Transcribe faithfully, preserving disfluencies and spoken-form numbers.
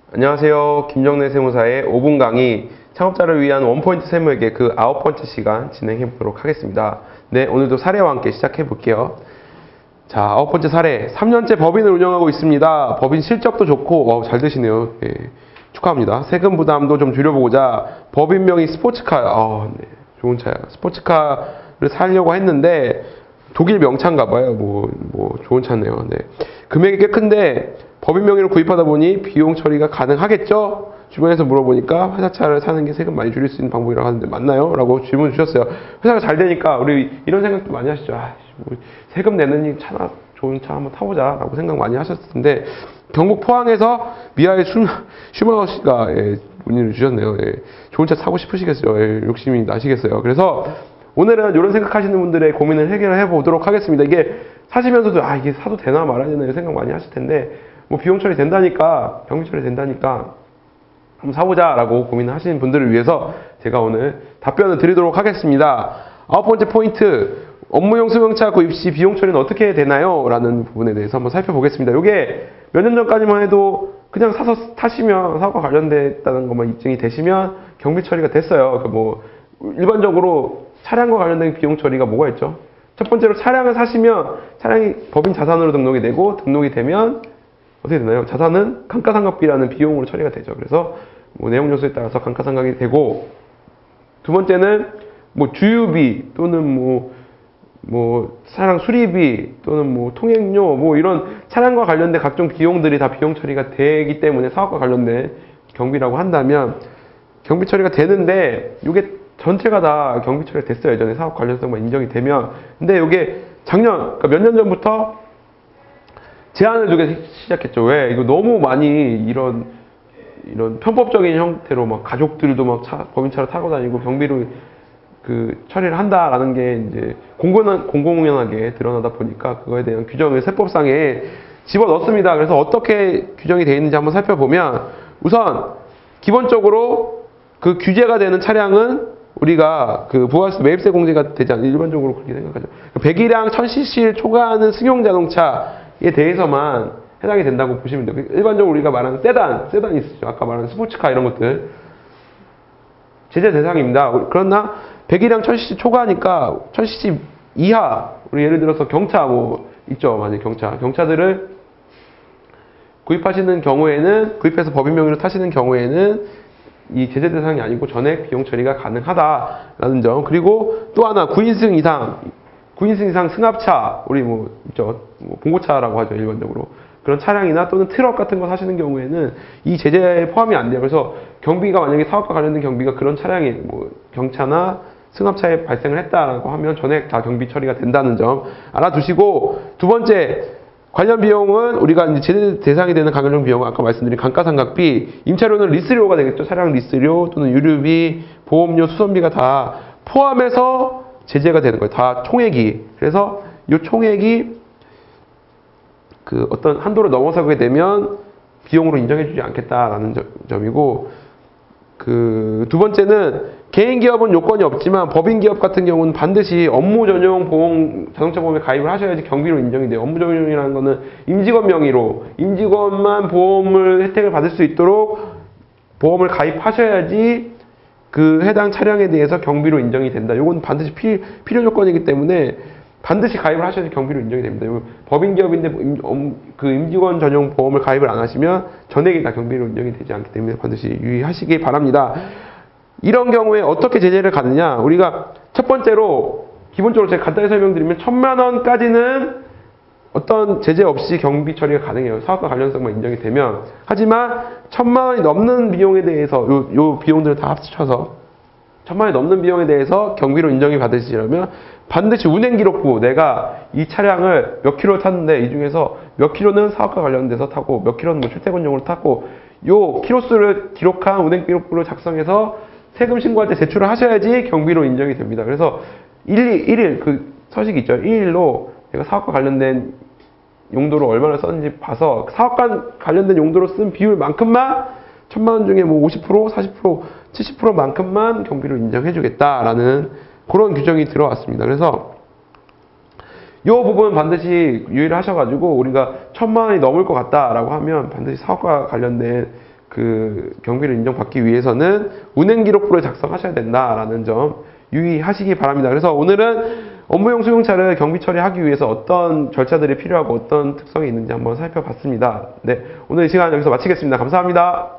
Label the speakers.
Speaker 1: 안녕하세요. 김정래 세무사의 오 분 강의 창업자를 위한 원포인트 세무회계 그 아홉 번째 시간 진행해 보도록 하겠습니다. 네, 오늘도 사례와 함께 시작해 볼게요. 자, 아홉 번째 사례. 삼 년째 법인을 운영하고 있습니다. 법인 실적도 좋고, 어, 잘 되시네요. 예, 축하합니다. 세금 부담도 좀 줄여보고자 법인명이 스포츠카, 어, 네, 좋은 차야. 스포츠카를 사려고 했는데 독일 명차인가 봐요. 뭐, 뭐, 좋은 차네요. 네. 금액이 꽤 큰데 법인 명의로 구입하다 보니 비용 처리가 가능하겠죠? 주변에서 물어보니까 회사차를 사는 게 세금 많이 줄일 수 있는 방법이라고 하는데 맞나요? 라고 질문 주셨어요. 회사가 잘 되니까 우리 이런 생각도 많이 하시죠. 아, 뭐 세금 내는 차나 좋은 차 한번 타보자 라고 생각 많이 하셨을 텐데 경북 포항에서 미아의 슈마우 씨가 예, 문의를 주셨네요. 예, 좋은 차 사고 싶으시겠어요. 예, 욕심이 나시겠어요. 그래서 오늘은 이런 생각하시는 분들의 고민을 해결해 보도록 하겠습니다. 이게 사시면서도 아 이게 사도 되나 말아야 되나 이런 생각 많이 하실 텐데 뭐 비용 처리 된다니까 경비 처리 된다니까 한번 사보자 라고 고민을 하시는 분들을 위해서 제가 오늘 답변을 드리도록 하겠습니다. 아홉 번째 포인트, 업무용 승용차 구입 시 비용 처리는 어떻게 되나요? 라는 부분에 대해서 한번 살펴보겠습니다. 이게 몇 년 전까지만 해도 그냥 사서 타시면 사고가 관련됐다는 것만 입증이 되시면 경비 처리가 됐어요. 그 뭐 일반적으로 차량과 관련된 비용 처리가 뭐가 있죠? 첫 번째로 차량을 사시면 차량이 법인 자산으로 등록이 되고 등록이 되면 어떻게 되나요? 자산은 감가상각비라는 비용으로 처리가 되죠. 그래서 뭐 내용 요소에 따라서 감가상각이 되고, 두 번째는 뭐 주유비 또는 뭐, 뭐 차량 수리비 또는 뭐 통행료 뭐 이런 차량과 관련된 각종 비용들이 다 비용 처리가 되기 때문에 사업과 관련된 경비라고 한다면 경비 처리가 되는데 이게 전체가 다 경비 처리가 됐어요. 예전에 사업 관련성만 인정이 되면. 근데 이게 작년, 그러니까 몇 년 전부터 제한을 두기 시작했죠. 왜? 이거 너무 많이 이런, 이런 편법적인 형태로 막 가족들도 막 차, 법인차를 타고 다니고 경비로 그 처리를 한다라는 게 이제 공공연, 공공연하게 드러나다 보니까 그거에 대한 규정을 세법상에 집어 넣습니다. 그래서 어떻게 규정이 되어 있는지 한번 살펴보면 우선 기본적으로 그 규제가 되는 차량은 우리가 그 부가세 매입세 공제가 되지 않는 일반적으로 그렇게 생각하죠. 백이랑 천 씨씨를 초과하는 승용 자동차에 대해서만 해당이 된다고 보시면 돼요. 일반적으로 우리가 말하는 세단, 세단이 있었죠. 아까 말하는 스포츠카 이런 것들 제재 대상입니다. 그러나 백이랑 천 씨씨 초과하니까 천 씨씨 이하, 우리 예를 들어서 경차 뭐 있죠. 만약 경차, 경차들을 구입하시는 경우에는 구입해서 법인 명의로 타시는 경우에는 이 제재 대상이 아니고 전액 비용 처리가 가능하다라는 점. 그리고 또 하나 구 인승 이상, 구 인승 이상 승합차, 우리 뭐 있죠, 뭐 봉고차라고 하죠 일반적으로. 그런 차량이나 또는 트럭 같은 거 사시는 경우에는 이 제재에 포함이 안 돼요. 그래서 경비가 만약에 사업과 관련된 경비가 그런 차량이 뭐 경차나 승합차에 발생을 했다라고 하면 전액 다 경비 처리가 된다는 점 알아두시고, 두 번째 관련 비용은 우리가 이제 제재 대상이 되는 관련 비용은 아까 말씀드린 감가상각비, 임차료는 리스료가 되겠죠. 차량 리스료 또는 유류비, 보험료, 수선비가 다 포함해서 제재가 되는 거예요. 다 총액이. 그래서 이 총액이 그 어떤 한도를 넘어서게 되면 비용으로 인정해주지 않겠다라는 점이고, 그 두 번째는 개인 기업은 요건이 없지만 법인 기업 같은 경우는 반드시 업무 전용 보험, 자동차 보험에 가입을 하셔야지 경비로 인정이 돼요. 업무 전용이라는 거는 임직원 명의로 임직원만 보험을 혜택을 받을 수 있도록 보험을 가입하셔야지 그 해당 차량에 대해서 경비로 인정이 된다. 이건 반드시 피, 필요 조건이기 때문에 반드시 가입을 하셔야지 경비로 인정이 됩니다. 법인 기업인데 그 임직원 전용 보험을 가입을 안 하시면 전액이 다 경비로 인정이 되지 않기 때문에 반드시 유의하시기 바랍니다. 이런 경우에 어떻게 제재를 가느냐? 우리가 첫 번째로 기본적으로 제가 간단히 설명드리면 천만 원까지는 어떤 제재 없이 경비 처리가 가능해요. 사업과 관련성만 인정이 되면. 하지만 천만 원이 넘는 비용에 대해서 요, 요 비용들을 다 합쳐서 천만 원이 넘는 비용에 대해서 경비로 인정이 받으시려면 반드시 운행기록부, 내가 이 차량을 몇 킬로 탔는데 이 중에서 몇 킬로는 사업과 관련돼서 타고 몇 킬로는 뭐 출퇴근용으로 타고 요 킬로수를 기록한 운행기록부를 작성해서 세금 신고할 때 제출을 하셔야지 경비로 인정이 됩니다. 그래서 일 일 그 서식이 있죠. 일 일로 내가 사업과 관련된 용도로 얼마나 썼는지 봐서 사업과 관련된 용도로 쓴 비율만큼만 천만 원 중에 뭐 오십 퍼센트, 사십 퍼센트, 칠십 퍼센트만큼만 경비로 인정해주겠다라는 그런 규정이 들어왔습니다. 그래서 이 부분 반드시 유의를 하셔가지고 우리가 천만 원이 넘을 것 같다라고 하면 반드시 사업과 관련된 그 경비를 인정받기 위해서는 운행기록부를 작성하셔야 된다라는 점 유의하시기 바랍니다. 그래서 오늘은 업무용 승용차를 경비 처리하기 위해서 어떤 절차들이 필요하고 어떤 특성이 있는지 한번 살펴봤습니다. 네, 오늘 이 시간 여기서 마치겠습니다. 감사합니다.